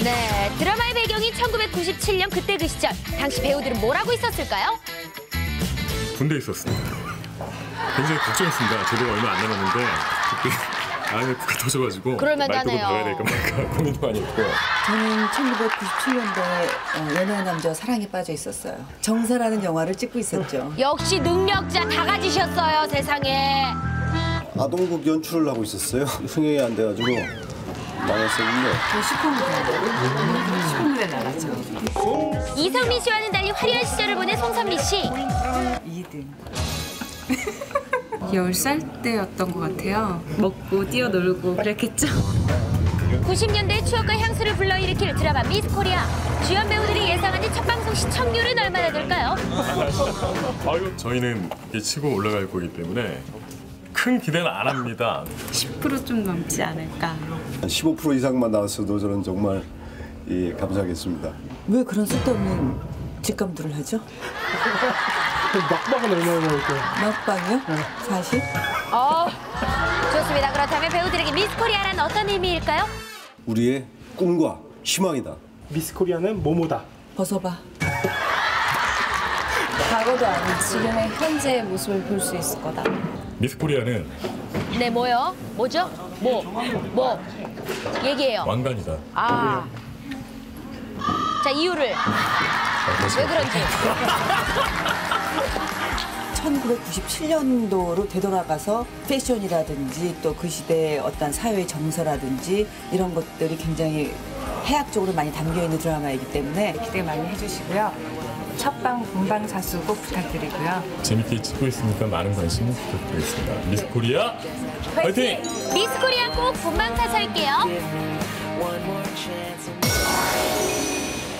네, 드라마의 배경이 1997년 그때 그 시절. 당시 배우들은 뭘 하고 있었을까요? 군대에 있었습니다. 굉장히 걱정했습니다. 제대가 얼마 안 남았는데 그때 IMF가 터져가지고 그럴만하네요. 말도 박아야 될까 말까 고민도 많이 했고. 저는 1997년도에 연애의 남자와 사랑에 빠져 있었어요. 정사라는 영화를 찍고 있었죠. 역시 능력자 다 가지셨어요, 세상에. 아동극 연출을 하고 있었어요. 흥행이 안 돼가지고 망했었는데. 저 시커멓게 나갔죠. 이성민 씨와는 달리 화려한 시절을 보낸 송선미 씨. 2등. 10살 때였던 것 같아요. 먹고 뛰어놀고 그랬겠죠. 90년대 추억과 향수를 불러일으킬 드라마 미스 코리아. 주연 배우들이 예상하는 첫 방송 시청률은 얼마나 될까요? 저희는 이게 치고 올라갈 거기 때문에 큰 기대는 안 합니다. 10% 좀 넘지 않을까. 15% 이상만 나왔어도 저는 정말 감사하겠습니다. 왜 그런 쓸데없는 직감들을 하죠? 막방은 얼마나 나올까요? 막방이요? 40? 좋습니다. 그렇다면 배우들에게 미스 코리아란 어떤 의미일까요? 우리의 꿈과 희망이다. 미스 코리아는 뭐뭐다. 벗어봐. 과거도 아니지. 지금의 현재의 모습을 볼 수 있을 거다. 미스 코리아는 네, 뭐요? 뭐죠? 뭐? 얘기해요. 왕관이다. 아. 자, 이유를. 왜 그런지. 1997년도로 되돌아가서 패션이라든지 또 그 시대의 어떤 사회의 정서라든지 이런 것들이 굉장히 해학적으로 많이 담겨있는 드라마이기 때문에 기대 많이 해주시고요. 첫방 본방사수 꼭 부탁드리고요. 재밌게 찍고 있으니까 많은 관심 부탁드리겠습니다. 미스 코리아 화이팅! 미스 코리아 꼭 본방사수할게요.